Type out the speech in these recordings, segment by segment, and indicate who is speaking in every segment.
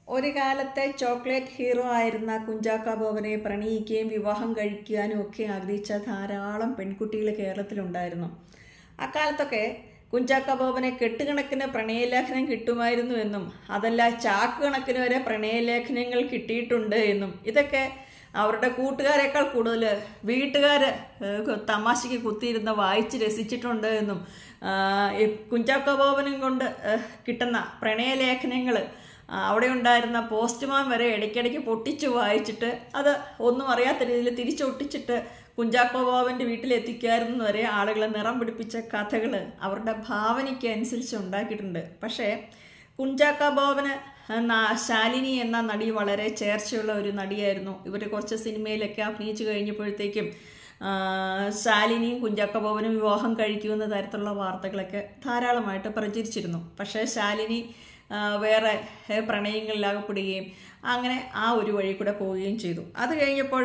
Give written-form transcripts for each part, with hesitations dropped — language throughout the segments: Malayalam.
Speaker 1: ഒരു കാലത്തെ ചോക്ലേറ്റ് ഹീറോ ആയിരുന്ന കുഞ്ചാക്കോ ബോബനെ പ്രണയിക്കുകയും വിവാഹം കഴിക്കാനും ഒക്കെ ആഗ്രഹിച്ച ധാരാളം പെൺകുട്ടികൾ കേരളത്തിലുണ്ടായിരുന്നു. അക്കാലത്തൊക്കെ കുഞ്ചാക്കോ ബോബനെ കെട്ടുകണക്കിന് പ്രണയലേഖനം കിട്ടുമായിരുന്നു എന്നും അതല്ല ചാക്ക് കണക്കിന് വരെ പ്രണയലേഖനങ്ങൾ കിട്ടിയിട്ടുണ്ട് എന്നും ഇതൊക്കെ അവരുടെ കൂട്ടുകാരേക്കാൾ കൂടുതൽ വീട്ടുകാർ തമാശയ്ക്ക് കുത്തിയിരുന്ന് വായിച്ച് രസിച്ചിട്ടുണ്ട് എന്നും കുഞ്ചാക്കോ ബോബനും കൊണ്ട് കിട്ടുന്ന പ്രണയലേഖനങ്ങൾ അവിടെ ഉണ്ടായിരുന്ന പോസ്റ്റ്മാൻ വരെ ഇടയ്ക്കിടയ്ക്ക് പൊട്ടിച്ച് വായിച്ചിട്ട് അത് ഒന്നും അറിയാത്ത രീതിയിൽ തിരിച്ചൊട്ടിച്ചിട്ട് കുഞ്ചാക്കോ ബോബൻ്റെ വീട്ടിലെത്തിക്കായിരുന്നു വരെ ആളുകളെ നിറം പിടിപ്പിച്ച കഥകൾ അവരുടെ ഭാവനയ്ക്ക് അനുസരിച്ച് ഉണ്ടാക്കിയിട്ടുണ്ട്. പക്ഷേ കുഞ്ചാക്കോ ബോബന് ശാലിനി എന്ന നടി വളരെ ചേർച്ചയുള്ള ഒരു നടിയായിരുന്നു. ഇവർ കുറച്ച് സിനിമയിലൊക്കെ അഭിനയിച്ച് കഴിഞ്ഞപ്പോഴത്തേക്കും ശാലിനിയും കുഞ്ചാക്കോ ബോബനും വിവാഹം കഴിക്കുമെന്ന തരത്തിലുള്ള വാർത്തകളൊക്കെ ധാരാളമായിട്ട് പ്രചരിച്ചിരുന്നു. പക്ഷേ ശാലിനി വേറെ പ്രണയങ്ങളിലാകപ്പെടുകയും അങ്ങനെ ആ ഒരു വഴി കൂടെ പോവുകയും ചെയ്തു. അത് കഴിഞ്ഞപ്പോൾ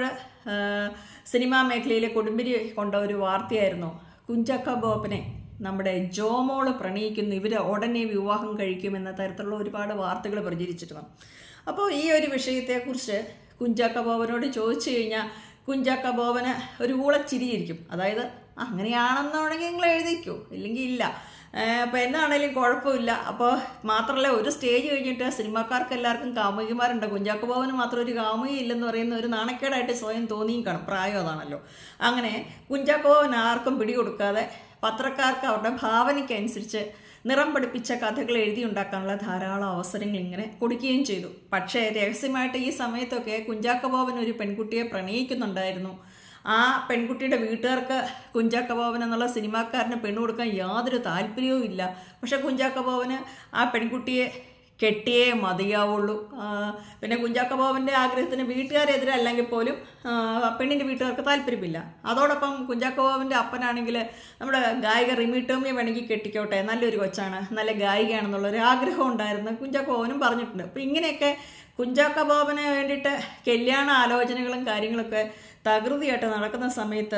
Speaker 1: സിനിമാ മേഖലയിലെ കൊടുമ്പിരി കൊണ്ട ഒരു വാർത്തയായിരുന്നു കുഞ്ചാക്കോ ബോബനെ നമ്മുടെ ജോമോള് പ്രണയിക്കുന്നു, ഇവർ ഉടനെ വിവാഹം കഴിക്കുമെന്ന തരത്തിലുള്ള ഒരുപാട് വാർത്തകൾ പ്രചരിച്ചിരുന്നു. അപ്പോൾ ഈ ഒരു വിഷയത്തെക്കുറിച്ച് കുഞ്ചാക്കോ ബോബനോട് ചോദിച്ചു കഴിഞ്ഞാൽ കുഞ്ചാക്കോ ബോബന് ഒരു ഊളച്ചിരിയിരിക്കും. അതായത് അങ്ങനെയാണെന്നുണ്ടെങ്കിൽ നിങ്ങൾ എഴുതിക്കോ, ഇല്ലെങ്കിൽ ഇല്ല, അപ്പോൾ എന്നാണേലും കുഴപ്പമില്ല. അപ്പോൾ മാത്രമല്ല, ഒരു സ്റ്റേജ് കഴിഞ്ഞിട്ട് സിനിമാക്കാർക്ക് എല്ലാവർക്കും കാമുകിമാരുണ്ട്, കുഞ്ചാക്കോ ബോബന് മാത്രം ഒരു കാമുകി ഇല്ലെന്ന് പറയുന്ന ഒരു നാണക്കേടായിട്ട് സ്വയം തോന്നിയും കാണും. പ്രായം അതാണല്ലോ. അങ്ങനെ കുഞ്ചാക്കോ ബോബൻ ആർക്കും പിടികൊടുക്കാതെ പത്രക്കാർക്ക് അവരുടെ ഭാവനയ്ക്കനുസരിച്ച് നിറം പഠിപ്പിച്ച കഥകൾ എഴുതിയുണ്ടാക്കാനുള്ള ധാരാളം അവസരങ്ങൾ ഇങ്ങനെ കൊടുക്കുകയും ചെയ്തു. പക്ഷേ രഹസ്യമായിട്ട് ഈ സമയത്തൊക്കെ കുഞ്ചാക്കോ ബോബൻ ഒരു പെൺകുട്ടിയെ പ്രണയിക്കുന്നുണ്ടായിരുന്നു. ആ പെൺകുട്ടിയുടെ വീട്ടുകാർക്ക് കുഞ്ചാക്കോ ബോബൻ എന്നുള്ള സിനിമാക്കാരന് പെണ്ണു കൊടുക്കാൻ യാതൊരു താല്പര്യവും ഇല്ല. പക്ഷെ കുഞ്ചാക്കോ ബോബന് ആ പെൺകുട്ടിയെ കെട്ടിയേ മതിയാവുള്ളൂ. പിന്നെ കുഞ്ചാക്കോ ബോബൻ്റെ ആഗ്രഹത്തിന് വീട്ടുകാരെതിരല്ലെങ്കിൽ പോലും പെണ്ണിൻ്റെ വീട്ടുകാർക്ക് താല്പര്യമില്ല. അതോടൊപ്പം കുഞ്ചാക്കോ ബോബൻ്റെ അപ്പനാണെങ്കിൽ നമ്മുടെ ഗായിക റിമി ടോമിയെ വേണമെങ്കിൽ കെട്ടിക്കോട്ടെ, നല്ലൊരു കൊച്ചാണ്, നല്ല ഗായികയാണെന്നുള്ളൊരു ആഗ്രഹം ഉണ്ടായിരുന്നു. കുഞ്ചാക്കോ ബോബനും പറഞ്ഞിട്ടുണ്ട്. അപ്പോൾ ഇങ്ങനെയൊക്കെ കുഞ്ചാക്കോ ബോബന് വേണ്ടിയിട്ട് കല്യാണ ആലോചനകളും കാര്യങ്ങളൊക്കെ തകൃതിയായിട്ട് നടക്കുന്ന സമയത്ത്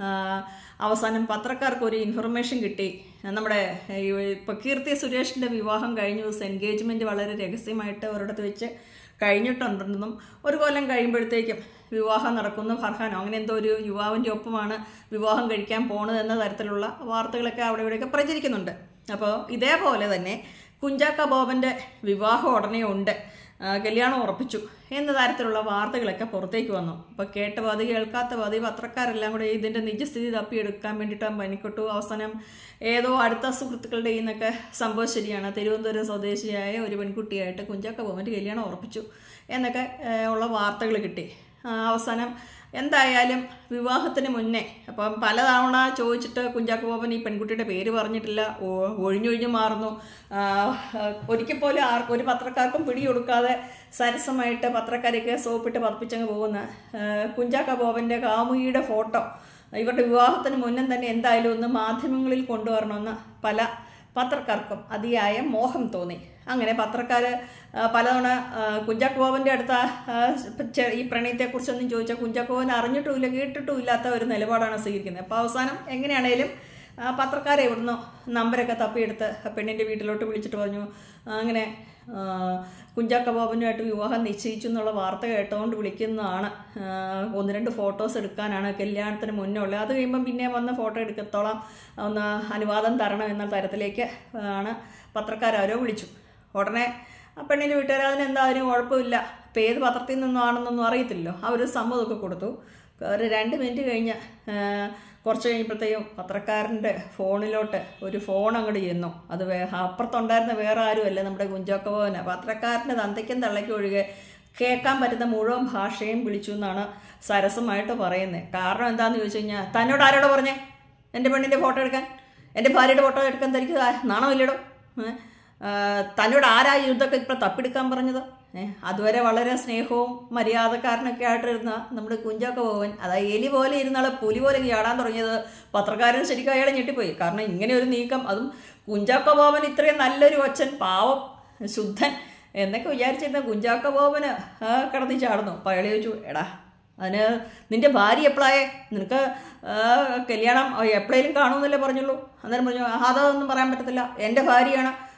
Speaker 1: അവസാനം പത്രക്കാർക്ക് ഒരു ഇൻഫർമേഷൻ കിട്ടി. നമ്മുടെ ഇപ്പോൾ കീർത്തി സുരേഷിൻ്റെ വിവാഹം കഴിഞ്ഞ ദിവസം എൻഗേജ്മെൻറ്റ് വളരെ രഹസ്യമായിട്ട് ഒരിടത്ത് വെച്ച് കഴിഞ്ഞിട്ടുണ്ടെന്നും ഒരു കൊല്ലം കഴിയുമ്പോഴത്തേക്കും വിവാഹം നടക്കുന്നു, ഫർഹാനോ അങ്ങനെ എന്തോ ഒരു യുവാവിൻ്റെ ഒപ്പമാണ് വിവാഹം കഴിക്കാൻ പോണത് എന്ന തരത്തിലുള്ള വാർത്തകളൊക്കെ അവിടെ ഇവിടെയൊക്കെ പ്രചരിക്കുന്നുണ്ട്. അപ്പോൾ ഇതേപോലെ തന്നെ കുഞ്ചാക്കോ ബോബൻ്റെ വിവാഹം ഉടനെ ഉണ്ട്, കല്യാണം ഉറപ്പിച്ചു എന്ന തരത്തിലുള്ള വാർത്തകളൊക്കെ പുറത്തേക്ക് വന്നു. അപ്പോൾ കേട്ട പാതി കേൾക്കാത്ത പാതി പത്രക്കാരെല്ലാം കൂടെ ഇതിൻ്റെ നിജസ്ഥിതി തപ്പിയെടുക്കാൻ വേണ്ടിയിട്ട് പനിക്കൊട്ടു. അവസാനം ഏതോ അടുത്ത സുഹൃത്തുക്കളുടെ കയ്യിൽ നിന്നൊക്കെ സംഭവം ശരിയാണ്, തിരുവനന്തപുരം സ്വദേശിയായ ഒരു പെൺകുട്ടിയായിട്ട് കുഞ്ചാക്കോ ബോബൻ്റെ കല്യാണം ഉറപ്പിച്ചു എന്നൊക്കെ ഉള്ള വാർത്തകൾ കിട്ടി. അവസാനം എന്തായാലും വിവാഹത്തിന് മുന്നേ അപ്പം പലതവണ ചോദിച്ചിട്ട് കുഞ്ചാക്കോ ബോബൻ ഈ പെൺകുട്ടിയുടെ പേര് പറഞ്ഞിട്ടില്ല, ഒഴിഞ്ഞൊഴിഞ്ഞ് മാറുന്നു. ഒരിക്കൽ പോലും ഒരു പത്രക്കാർക്കും പിടി കൊടുക്കാതെ സരസമായിട്ട് പത്രക്കാരെയൊക്കെ സോപ്പിട്ട് പതിപ്പിച്ചങ്ങ് പോകുന്ന കുഞ്ചാക്കോ ബോബൻ്റെ കാമുകിയുടെ ഫോട്ടോ ഇവരുടെ വിവാഹത്തിന് മുന്നേ തന്നെ എന്തായാലും ഒന്ന് മാധ്യമങ്ങളിൽ കൊണ്ടുവരണമെന്ന് പല പത്രക്കാർക്കും അതിയായ മോഹം തോന്നി. അങ്ങനെ പത്രക്കാർ പലതവണ കുഞ്ചാക്കോ ബോബൻ്റെ അടുത്ത ഈ പ്രണയത്തെക്കുറിച്ചൊന്നും ചോദിച്ചാൽ കുഞ്ചാക്കോ ബോബൻ അറിഞ്ഞിട്ടുമില്ല കേട്ടിട്ടും ഇല്ലാത്ത ഒരു നിലപാടാണ് സ്വീകരിക്കുന്നത്. അപ്പോൾ അവസാനം എങ്ങനെയാണേലും പത്രക്കാരെ ഇവിടുന്ന് നമ്പരൊക്കെ തപ്പിയെടുത്ത് പെണ്ണിൻ്റെ വീട്ടിലോട്ട് വിളിച്ചിട്ട് പറഞ്ഞു അങ്ങനെ കുഞ്ചാക്കോ ബോബനുമായിട്ട് വിവാഹം നിശ്ചയിച്ചു എന്നുള്ള വാർത്ത കേട്ടുകൊണ്ട് വിളിക്കുന്നതാണ്, 1-2 ഫോട്ടോസ് എടുക്കാനാണ് കല്യാണത്തിന് മുന്നേ ഉള്ളത്, അത് കഴിയുമ്പം പിന്നെ വന്ന് ഫോട്ടോ എടുക്കത്തോളം ഒന്ന് അനുവാദം തരണം എന്ന തരത്തിലേക്ക് ആണ് പത്രക്കാരോ വിളിച്ചു. ഉടനെ പെണ്ണിൻ്റെ വീട്ടുകാർ അതിനെന്തായാലും കുഴപ്പമില്ല, ഇപ്പം ഏത് പത്രത്തിൽ നിന്നാണെന്നൊന്നും അറിയത്തില്ലല്ലോ, അവർ സമ്മതമൊക്കെ കൊടുത്തു. ഒരു 2 മിനിറ്റ് കഴിഞ്ഞ് കുറച്ച് കഴിഞ്ഞപ്പോഴത്തേക്കും പത്രക്കാരൻ്റെ ഫോണിലോട്ട് ഒരു ഫോൺ അങ്ങോട്ട് ചെന്നു. അത് അപ്പുറത്തുണ്ടായിരുന്ന വേറെ ആരുമല്ല, നമ്മുടെ കുഞ്ചാക്കോ ബോബനാണ്. പത്രക്കാരൻ്റെ തന്തയ്ക്കും തള്ളയ്ക്കും ഒഴികെ കേൾക്കാൻ പറ്റുന്ന മുഴുവൻ ഭാഷയും വിളിച്ചു എന്നാണ് സരസമായിട്ട് പറയുന്നത്. കാരണം എന്താണെന്ന് ചോദിച്ചു കഴിഞ്ഞാൽ, തന്നോട് ആരോട് പറഞ്ഞേ എൻ്റെ പെണ്ണിൻ്റെ ഫോട്ടോ എടുക്കാൻ, എൻ്റെ ഭാര്യയുടെ ഫോട്ടോ എടുക്കാൻ തനിക്ക് നാണമില്ലടോ, തന്നോട് ആരാ ഇതൊക്കെ ഇപ്പോൾ തപ്പിയെടുക്കാൻ പറഞ്ഞത്? അതുവരെ വളരെ സ്നേഹവും മര്യാദക്കാരനൊക്കെ ആയിട്ടിരുന്ന നമ്മുടെ കുഞ്ചാക്കോ ബോബൻ അതായത് എലി പോലെ ഇരുന്നാൾ പുലി പോലെ ചാടാൻ തുടങ്ങിയത് പത്രക്കാരൻ ശരിക്കും അയാളെ ഞെട്ടിപ്പോയി. കാരണം ഇങ്ങനെ ഒരു നീക്കം, അതും കുഞ്ചാക്കോ ബോബൻ ഇത്രയും നല്ലൊരു കൊച്ചൻ, പാവം ശുദ്ധൻ എന്നൊക്കെ വിചാരിച്ചിരുന്ന കുഞ്ചാക്കോ ബോബന് കിടന്ന് ചാടുന്നു. അപ്പോൾ അയാൾ ചോദിച്ചു, എടാ അതിന് നിൻ്റെ ഭാര്യ എപ്പോഴായേ, നിനക്ക് കല്യാണം എപ്പോഴേലും കാണുമെന്നല്ലേ പറഞ്ഞുള്ളൂ. അന്നേരം പറഞ്ഞു അതൊന്നും പറയാൻ പറ്റത്തില്ല, എൻ്റെ ഭാര്യയാണ്,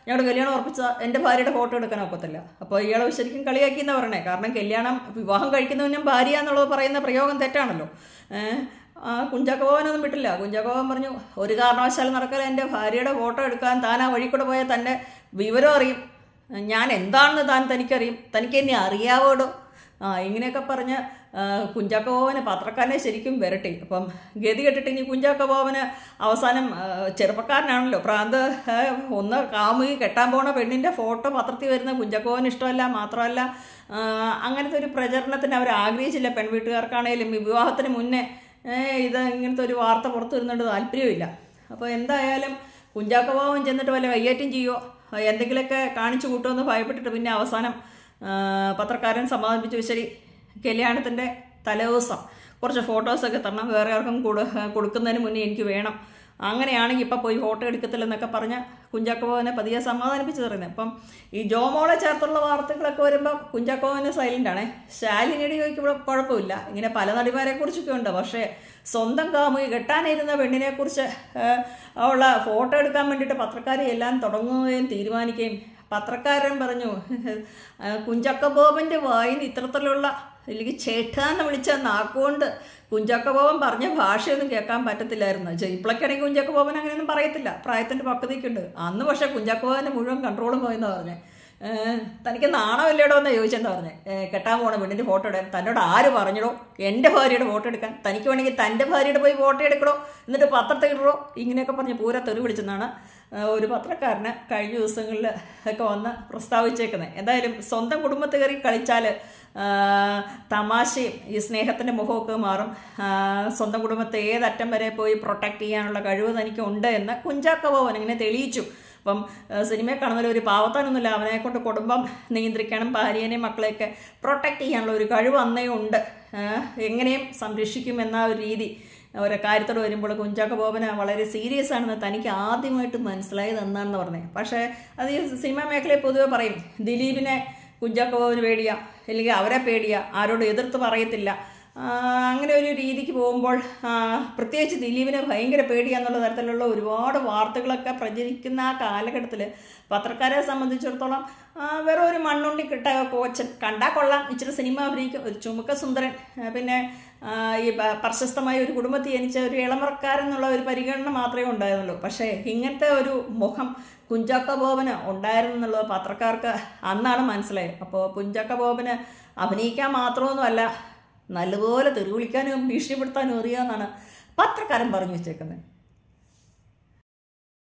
Speaker 1: ഞങ്ങളുടെ കല്യാണം ഉറപ്പിച്ച എൻ്റെ ഭാര്യയുടെ ഫോട്ടോ എടുക്കാൻ ഒക്കത്തില്ല. അപ്പോൾ ഇയാളെ ശരിക്കും കളിയാക്കി എന്നാണ് പറയണേ. കാരണം വിവാഹം കഴിക്കുന്നവനും ഭാര്യ എന്നുള്ളത് പറയുന്ന പ്രയോഗം തെറ്റാണല്ലോ. കുഞ്ചാക്കോ ബോബനൊന്നും വിട്ടില്ല. കുഞ്ചാക്കോ ബോബൻ പറഞ്ഞു, ഒരു കാരണവശാലും നടക്കില്ല, എൻ്റെ ഭാര്യയുടെ ഫോട്ടോ എടുക്കാൻ. താൻ ആ വഴി കൂടെ പോയാൽ തൻ്റെ വിവരം അറിയും, ഞാൻ എന്താണെന്ന് തനിക്കറിയും, തനിക്ക് എന്നെ അറിയാവോടോ. ഇങ്ങനെയൊക്കെ പറഞ്ഞ് കുഞ്ചാക്കോ ബോബന് പത്രക്കാരനെ ശരിക്കും വിരട്ടി. അപ്പം ഗതി കെട്ടിട്ട് ഇനി കുഞ്ചാക്കോ ബോബന് അവസാനം ചെറുപ്പക്കാരനാണല്ലോ, പ്രാന്ത് ഒന്ന് കാമുകി കെട്ടാൻ പോണ പെണ്ണിൻ്റെ ഫോട്ടോ പത്രത്തിൽ വരുന്ന കുഞ്ചാക്കോ ബോബന് ഇഷ്ടമല്ല. മാത്രമല്ല അങ്ങനത്തെ ഒരു പ്രചരണത്തിന് അവർ ആഗ്രഹിച്ചില്ല. പെൺവീട്ടുകാർക്കാണേലും വിവാഹത്തിന് മുന്നേ ഇങ്ങനത്തെ ഒരു വാർത്ത പുറത്തു വരുന്നുണ്ട് താല്പര്യമില്ല. അപ്പോൾ എന്തായാലും കുഞ്ചാക്കോ ബോബൻ ചെന്നിട്ട് വല്ല കയ്യേറ്റം ചെയ്യുമോ, എന്തെങ്കിലുമൊക്കെ കാണിച്ചു കൂട്ടുമെന്ന് ഭയപ്പെട്ടിട്ട് പിന്നെ അവസാനം പത്രക്കാരൻ സമാധാനിപ്പിച്ചു, ശരി കല്യാണത്തിൻ്റെ തലേദിവസം കുറച്ച് ഫോട്ടോസൊക്കെ തരണം, വേറെ ആർക്കും കൊടുക്കുന്നതിന് മുന്നേ എനിക്ക് വേണം, അങ്ങനെയാണെങ്കിൽ ഇപ്പം പോയി ഫോട്ടോ എടുക്കത്തില്ലെന്നൊക്കെ പറഞ്ഞ് കുഞ്ചാക്കോ ബോബനെ പതിയെ സമാധാനിപ്പിച്ച് പറയുന്നത്. അപ്പം ഈ ജോമോളെ ചേർത്തുള്ള വാർത്തകളൊക്കെ വരുമ്പോൾ കുഞ്ചാക്കോ ബോബന് സൈലൻ്റാണേ. ശാലിനിയുടെ ചോദിക്കുമ്പോൾ കുഴപ്പമില്ല, ഇങ്ങനെ പല നടിമാരെ കുറിച്ചൊക്കെ ഉണ്ട്. പക്ഷേ സ്വന്തം കാമുകി കെട്ടാനിരുന്ന പെണ്ണിനെ കുറിച്ച് ഉള്ള ഫോട്ടോ എടുക്കാൻ വേണ്ടിയിട്ട് പത്രക്കാരെ എല്ലാം തുടങ്ങുകയും തീരുമാനിക്കുകയും. പത്രക്കാരൻ പറഞ്ഞു, കുഞ്ചാക്കോ ബോബൻ്റെ വായിന് ഇത്തരത്തിലുള്ള അല്ലെങ്കിൽ ചേട്ടാന്ന് വിളിച്ച നാക്കുകൊണ്ട് കുഞ്ചാക്കോ ബോബൻ പറഞ്ഞ ഭാഷയൊന്നും കേൾക്കാൻ പറ്റത്തില്ലായിരുന്നു. ഇപ്പോഴൊക്കെയാണെങ്കിൽ കുഞ്ചാക്കോ ബോബൻ അങ്ങനെയൊന്നും പറയത്തില്ല, പ്രായത്തിൻ്റെ പക്വതയ്ക്കുണ്ട്. അന്ന് പക്ഷേ കുഞ്ചാക്കോ ബോബൻ്റെ മുഴുവൻ കൺട്രോളും പോയെന്നാണ് പറഞ്ഞത്. തനിക്ക് നാണമില്ലേടോ എന്ന് ചോദിച്ചെന്താ പറഞ്ഞത്, കെട്ടാൻ പോകണം പെണ്ണിൻ്റെ ഫോട്ടോ എടുക്കാൻ. തന്നോട് ആര് പറഞ്ഞിടോ എൻ്റെ ഭാര്യയുടെ ഫോട്ടോ എടുക്കാൻ? തനിക്ക് വേണമെങ്കിൽ തൻ്റെ ഭാര്യയുടെ പോയി ഫോട്ടോ എടുക്കണോ, എന്നിട്ട് പത്രത്തിൽ ഇടണോ, ഇങ്ങനെയൊക്കെ പറഞ്ഞ് പൂര തെറി വിളിച്ചെന്നാണ് ഒരു പത്രക്കാരന് കഴിഞ്ഞ ദിവസങ്ങളിൽ ഒക്കെ വന്ന് പ്രസ്താവിച്ചേക്കുന്നത്. എന്തായാലും സ്വന്തം കുടുംബത്തിൽ കയറി കളിച്ചാൽ തമാശയും ഈ സ്നേഹത്തിൻ്റെ മുഖമൊക്കെ മാറും. സ്വന്തം കുടുംബത്തെ ഏതറ്റം വരെ പോയി പ്രൊട്ടക്റ്റ് ചെയ്യാനുള്ള കഴിവ് തനിക്കുണ്ട് എന്ന് കുഞ്ചാക്കോ ബോബൻ ഇങ്ങനെ തെളിയിച്ചു. അപ്പം സിനിമയെ കാണുന്നതിൽ ഒരു പാവത്താനൊന്നുമില്ല, അവനെക്കൊണ്ട് കുടുംബം നിയന്ത്രിക്കണം, ഭാര്യനെയും മക്കളെയൊക്കെ പ്രൊട്ടക്റ്റ് ചെയ്യാനുള്ള ഒരു കഴിവ് അന്നേ ഉണ്ട്, എങ്ങനെയും സംരക്ഷിക്കും എന്ന ഒരു രീതി ഒരു കാര്യത്തോട് വരുമ്പോൾ കുഞ്ചാക്കോ ബോബന് വളരെ സീരിയസ് ആണെന്ന് തനിക്ക് ആദ്യമായിട്ട് മനസ്സിലായത് എന്നാണെന്ന് പറഞ്ഞത്. പക്ഷേ അത് ഈ സിനിമാ മേഖലയിൽ പൊതുവെ പറയും, ദിലീപിനെ കുഞ്ചാക്കോ ബോബന് പേടിയാ, അല്ലെങ്കിൽ അവരെ പേടിയാ, ആരോട് എതിർത്ത് പറയത്തില്ല, അങ്ങനെ ഒരു രീതിക്ക് പോകുമ്പോൾ പ്രത്യേകിച്ച് ദിലീപിനെ ഭയങ്കര പേടിയാന്നുള്ള തരത്തിലുള്ള ഒരുപാട് വാർത്തകളൊക്കെ പ്രചരിക്കുന്ന ആ കാലഘട്ടത്തിൽ പത്രക്കാരെ സംബന്ധിച്ചിടത്തോളം വേറെ ഒരു മണ്ണുണ്ടി കിട്ട കോച്ചൻ കണ്ടാൽ കൊള്ളാം, ഇച്ചിരി സിനിമ അഭിനയിക്കും, ഒരു ചുമുക്ക സുന്ദരൻ, പിന്നെ ഈ പ്രശസ്തമായ ഒരു കുടുംബത്തിൽ ജനിച്ച ഒരു ഇളമറക്കാരെന്നുള്ള ഒരു പരിഗണന മാത്രമേ ഉണ്ടായിരുന്നുള്ളൂ. പക്ഷേ ഇങ്ങനത്തെ ഒരു മുഖം കുഞ്ചാക്കോ ബോബന് ഉണ്ടായിരുന്നു എന്നുള്ളത് പത്രക്കാർക്ക് അന്നാണ് മനസ്സിലായത്. അപ്പോൾ കുഞ്ചാക്കോ ബോബന് അഭിനയിക്കാൻ മാത്രമൊന്നുമല്ല, നല്ലപോലെ തെറി വിളിക്കാനും ഭീഷണിപ്പെടുത്താനും അറിയാമെന്നാണ് പത്രക്കാരൻ പറഞ്ഞു വെച്ചേക്കുന്നത്.